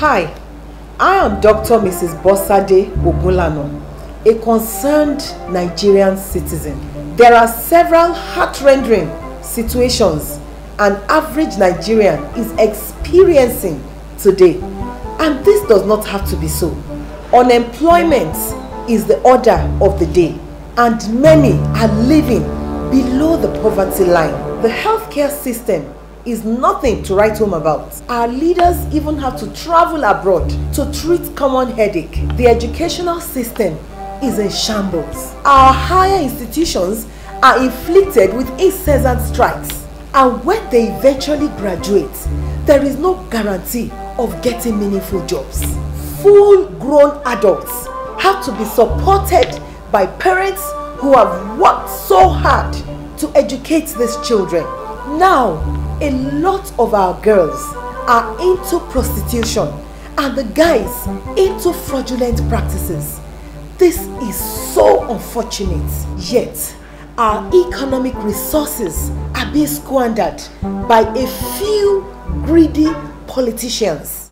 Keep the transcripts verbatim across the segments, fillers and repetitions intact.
Hi, I am Doctor Missus Bosade Ogunlana, a concerned Nigerian citizen. There are several heart-rending situations an average Nigerian is experiencing today, and this does not have to be so. Unemployment is the order of the day, and many are living below the poverty line. The healthcare system is nothing to write home about. Our leaders even have to travel abroad to treat common headache. The educational system is in shambles. Our higher institutions are inflicted with incessant strikes, and when they eventually graduate, there is no guarantee of getting meaningful jobs. Full-grown adults have to be supported by parents who have worked so hard to educate these children. Now, a lot of our girls are into prostitution and the guys into fraudulent practices. This is so unfortunate, yet our economic resources are being squandered by a few greedy politicians.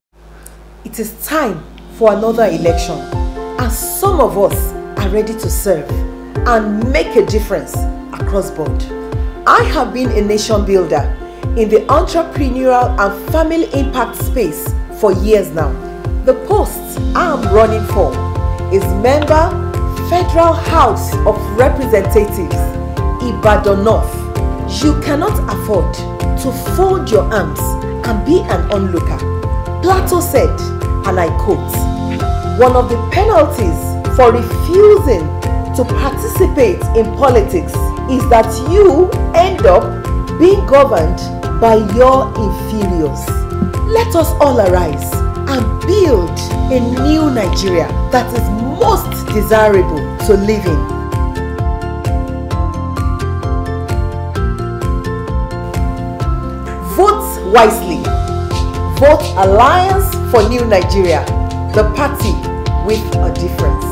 It is time for another election, and some of us are ready to serve and make a difference across board. I have been a nation builder in the entrepreneurial and family impact space for years now. The post I am running for is Member, Federal House of Representatives, Ibadan North. You cannot afford to fold your arms and be an onlooker. Plato said, and I quote, "One of the penalties for refusing to participate in politics is that you end up being governed by your inferiors." Let us all arise and build a new Nigeria that is most desirable to live in. Vote wisely. Vote Alliance for New Nigeria, the party with a difference.